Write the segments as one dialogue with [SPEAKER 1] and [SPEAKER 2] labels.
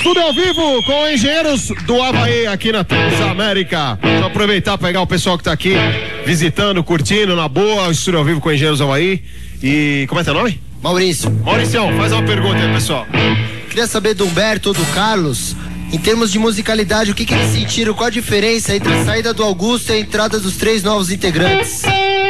[SPEAKER 1] Estúdio ao vivo com engenheiros do Havaí aqui na Transamérica. Vou aproveitar para pegar o pessoal que tá aqui visitando, curtindo, na boa, o Estúdio ao vivo com engenheiros do Havaí. E como é teu nome?
[SPEAKER 2] Maurício.
[SPEAKER 1] Mauricião, faz uma pergunta aí, pessoal.
[SPEAKER 2] Queria saber do Humberto ou do Carlos, em termos de musicalidade, o que eles sentiram, qual a diferença entre a saída do Augusto e a entrada dos 3 novos integrantes?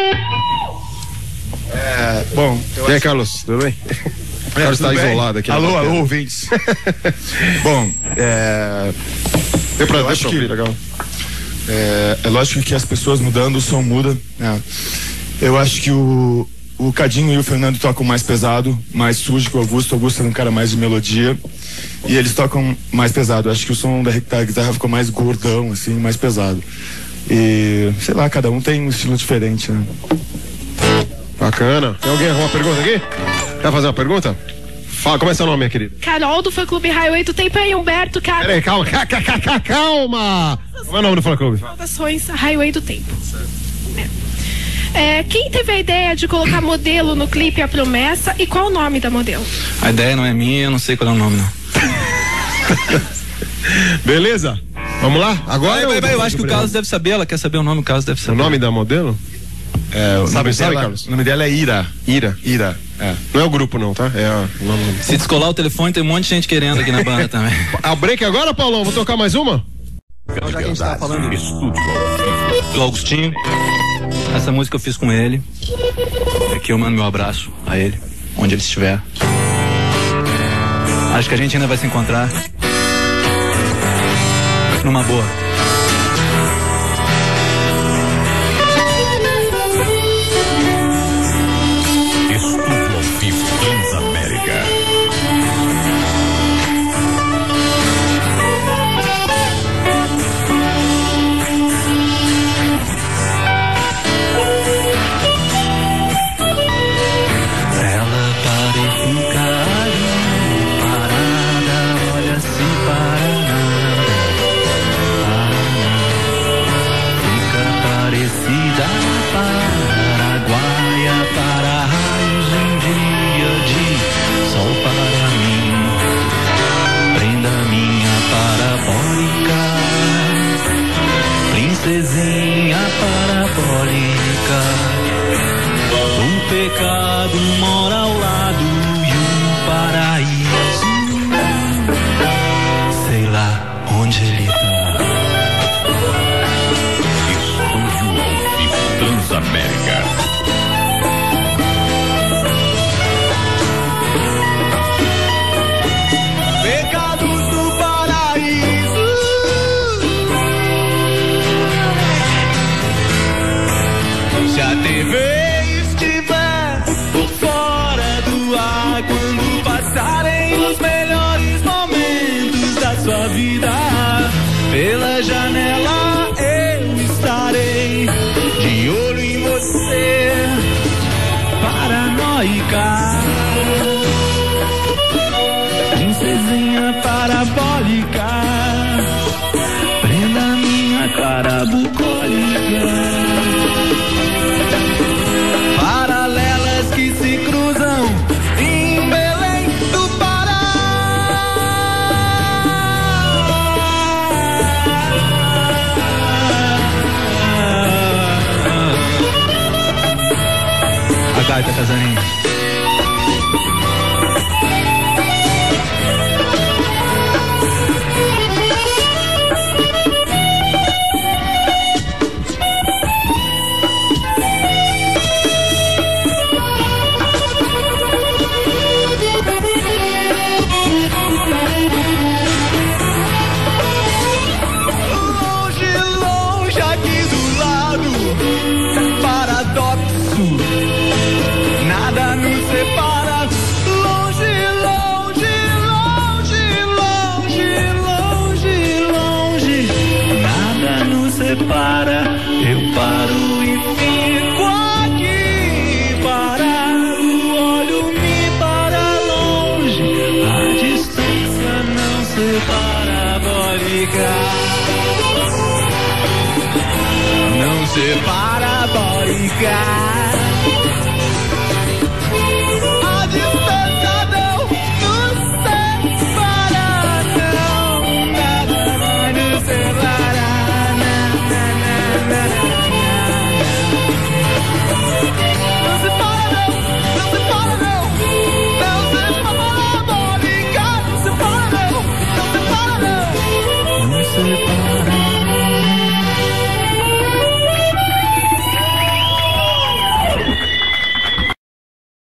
[SPEAKER 1] Bom, e aí, Carlos, tudo bem? O Carlos está isolado aqui.
[SPEAKER 3] Alô, ouvintes. Bom,
[SPEAKER 1] Deu pra
[SPEAKER 3] acho que
[SPEAKER 1] ouvir, legal.
[SPEAKER 3] é lógico que as pessoas mudando, o som muda. Eu acho que o Cadinho e o Fernando tocam mais pesado, mais sujo que o Augusto. O Augusto é um cara mais de melodia e eles tocam mais pesado. Eu acho que o som da guitarra ficou mais gordão, assim, mais pesado. E, sei lá, cada um tem um estilo diferente, né?
[SPEAKER 1] Bacana. Tem alguém com uma pergunta aqui? Quer fazer uma pergunta? Fala, como é seu nome, minha querida?
[SPEAKER 4] Carol do Fã Clube Highway do Tempo aí, Humberto, cara.
[SPEAKER 1] Peraí, calma. Calma. Como é o nome do Fã Clube?
[SPEAKER 4] Saudações, Highway do Tempo. Quem teve a ideia de colocar modelo no clipe A Promessa e qual o nome da modelo?
[SPEAKER 5] A ideia não é minha, eu não sei qual é o nome, não.
[SPEAKER 1] Beleza? Vamos lá? Agora
[SPEAKER 5] eu acho que o Carlos deve saber, ela quer saber o nome, o Carlos deve saber.
[SPEAKER 1] O nome da modelo? Sabe, Carlos?
[SPEAKER 3] O nome dela é Ira.
[SPEAKER 1] Não é o grupo não, tá? O nome.
[SPEAKER 5] Se descolar o telefone, tem um monte de gente querendo aqui na banda também.
[SPEAKER 1] A break agora, Paulão? Vou tocar mais uma?
[SPEAKER 5] Já que a gente tá falando do Augustinho, essa música eu fiz com ele. Aqui eu mando meu abraço a ele, onde ele estiver. Acho que a gente ainda vai se encontrar numa boa.
[SPEAKER 6] Estúdio ao vivo Transamérica.
[SPEAKER 5] Ela para e fica ali, parada, olha se para nada, fica parecida paraguaia para raios em dia de sol para mim, prenda minha parabólica, princesinha parabólica. O pecado mora ao lado e o paraíso, sei lá onde ele tá.
[SPEAKER 6] Estúdio ao vivo Transamérica.
[SPEAKER 2] Pecados do paraíso.
[SPEAKER 7] Se a TV estiver fora do ar, quando passarem os melhores momentos da sua vida, pela janela eu estarei de olho em você, paranoica, princesinha parabólica, prenda minha cara bucólica. Paralelas que se cruzam em Belém do Pará.
[SPEAKER 5] A gaita, Casarinho.
[SPEAKER 7] Longe, longe aqui do lado, paradoxo, nada nos separa. Longe, longe, longe, longe, longe, longe, nada nos separa. Eu paro e fico aqui parado, olho-me para longe, a distância não separa, parabólica, não separa, parabólica.